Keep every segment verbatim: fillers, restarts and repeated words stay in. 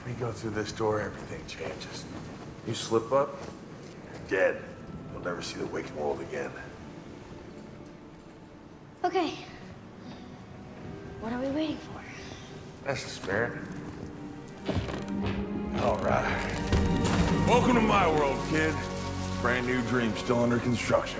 we go through this door, everything changes. You slip up, you're dead. You'll never see the waking world again. Okay. What are we waiting for? That's the spirit. All right. Welcome to my world, kid. Brand new dream still under construction.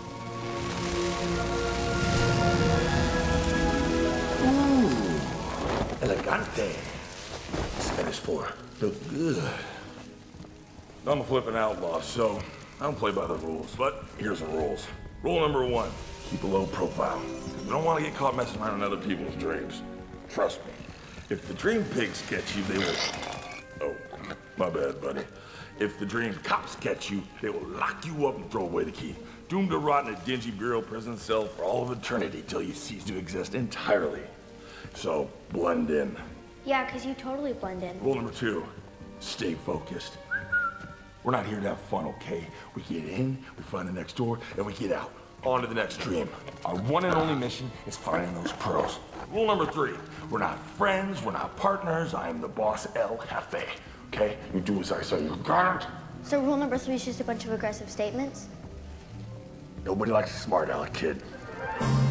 Ooh, elegante. Spanish for look good. I'm a flipping outlaw, so I don't play by the rules. But here's the rules. Rule number one, keep a low profile. You don't want to get caught messing around in other people's dreams. Trust me. If the dream pigs catch you, they will... Oh, my bad, buddy. If the dream cops catch you, they will lock you up and throw away the key. Doomed to rot in a dingy bureau prison cell for all of eternity till you cease to exist entirely. So, blend in. Yeah, because you totally blend in. Rule number two, stay focused. We're not here to have fun, okay? We get in, we find the next door, and we get out. On to the next dream. Our one and only mission is finding those pearls. Rule number three, we're not friends, we're not partners. I am the boss, El Jefe. Okay? You do as I say, you got it? So rule number three is just a bunch of aggressive statements? Nobody likes a smart aleck kid.